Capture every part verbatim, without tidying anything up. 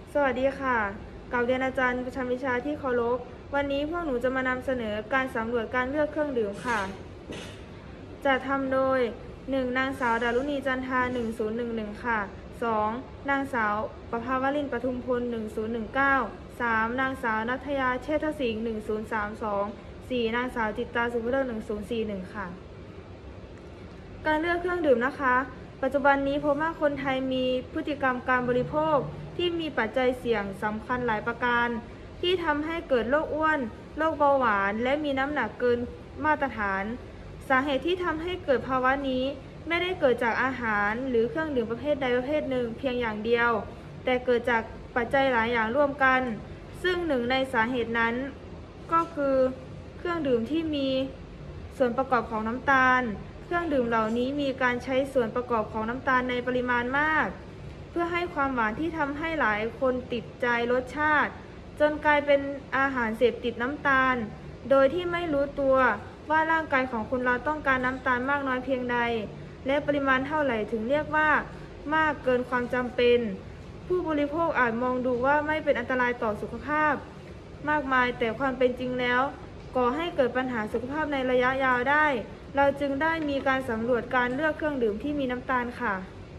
สวัสดีค่ะกับเรียนอาจารย์ประจำวิชาที่เคารพวันนี้พวกหนูจะมานำเสนอการสำรวจการเลือกเครื่องดื่มค่ะจะทำโดย หนึ่ง นางสาวดารุณีจันทาหนึ่งศูนย์หนึ่งหนึ่งค่ะ สอง นางสาวประภาวรินทร์ปทุมพลหนึ่งศูนย์หนึ่งเก้า สาม นางสาวณัฐยาเชษฐสิงห์หนึ่งศูนย์สามสอง สี่ นางสาวจิตตาสุภเลิศหนึ่งศูนย์สี่หนึ่งค่ะการเลือกเครื่องดื่มนะคะปัจจุบันนี้พบว่าคนไทยมีพฤติกรรมการบริโภคที่มีปัจจัยเสี่ยงสำคัญหลายประการที่ทำให้เกิดโรคอ้วนโรคเบาหวานและมีน้ำหนักเกินมาตรฐานสาเหตุที่ทำให้เกิดภาวะนี้ไม่ได้เกิดจากอาหารหรือเครื่องดื่มประเภทใดประเภทหนึ่งเพียงอย่างเดียวแต่เกิดจากปัจจัยหลายอย่างร่วมกันซึ่งหนึ่งในสาเหตุนั้นก็คือเครื่องดื่มที่มีส่วนประกอบของน้ำตาลเครื่องดื่มเหล่านี้มีการใช้ส่วนประกอบของน้ำตาลในปริมาณมากเพื่อให้ความหวานที่ทำให้หลายคนติดใจรสชาติจนกลายเป็นอาหารเสพติดน้ำตาลโดยที่ไม่รู้ตัวว่าร่างกายของคนเราต้องการน้ำตาลมากน้อยเพียงใดและปริมาณเท่าไหร่ถึงเรียกว่ามากเกินความจำเป็นผู้บริโภคอาจมองดูว่าไม่เป็นอันตรายต่อสุขภาพมากมายแต่ความเป็นจริงแล้วก่อให้เกิดปัญหาสุขภาพในระยะยาวได้เราจึงได้มีการสำรวจการเลือกเครื่องดื่มที่มีน้ำตาลค่ะ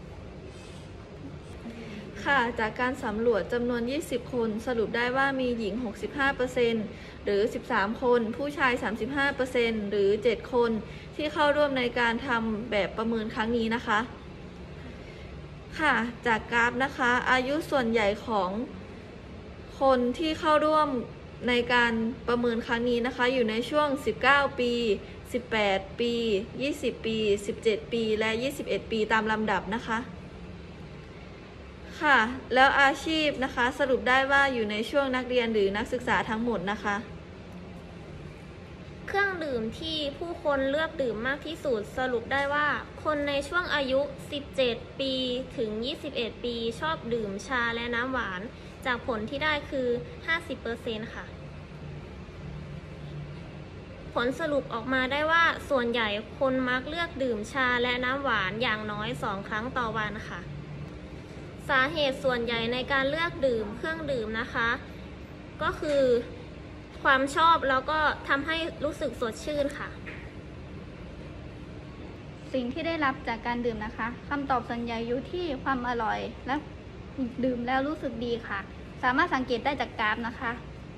ค่ะจากการสำรวจจำนวน ยี่สิบ คนสรุปได้ว่ามีหญิง หกสิบห้าเปอร์เซ็นต์ หรือ สิบสาม คน ผู้ชาย สามสิบห้าเปอร์เซ็นต์ หรือ เจ็ด คนที่เข้าร่วมในการทำแบบประเมินครั้งนี้นะคะค่ะจากกราฟนะคะอายุส่วนใหญ่ของคนที่เข้าร่วมในการประเมินครั้งนี้นะคะอยู่ในช่วง สิบเก้า ปี สิบแปด ปี ยี่สิบ ปี สิบเจ็ด ปี และ ยี่สิบเอ็ด ปีตามลำดับนะคะค่ะแล้วอาชีพนะคะสรุปได้ว่าอยู่ในช่วงนักเรียนหรือนักศึกษาทั้งหมดนะคะเครื่องดื่มที่ผู้คนเลือกดื่มมากที่สุดสรุปได้ว่าคนในช่วงอายุ สิบเจ็ด ปีถึง ยี่สิบเอ็ด ปีชอบดื่มชาและน้ำหวานจากผลที่ได้คือ ห้าสิบเปอร์เซ็นต์ ค่ะผลสรุปออกมาได้ว่าส่วนใหญ่คนมักเลือกดื่มชาและน้ำหวานอย่างน้อยสองครั้งต่อวันค่ะสาเหตุส่วนใหญ่ในการเลือกดื่มเครื่องดื่มนะคะก็คือความชอบแล้วก็ทำให้รู้สึกสดชื่นค่ะสิ่งที่ได้รับจากการดื่มนะคะคำตอบส่วนใหญ่อยู่ที่ความอร่อยและดื่มแล้วรู้สึกดีค่ะสามารถสังเกตได้จากกราฟนะคะ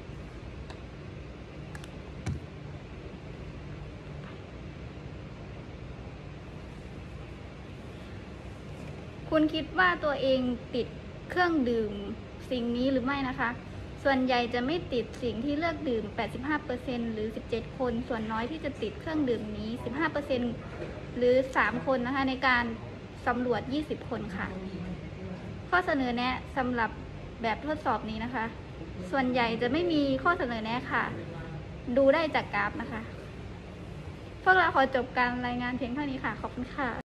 คุณคิดว่าตัวเองติดเครื่องดื่มสิ่งนี้หรือไม่นะคะส่วนใหญ่จะไม่ติดสิ่งที่เลือกดื่ม แปดสิบห้าเปอร์เซ็นต์ หรือ สิบเจ็ด คนส่วนน้อยที่จะติดเครื่องดื่มนี้ สิบห้าเปอร์เซ็นต์ หรือ สาม คนนะคะในการสำรวจ ยี่สิบ คนค่ะข้อเสนอแนะสำหรับแบบทดสอบนี้นะคะส่วนใหญ่จะไม่มีข้อเสนอแนะค่ะดูได้จากกราฟนะคะพวกเราขอจบการรายงานเพียงเท่านี้ค่ะขอบคุณค่ะ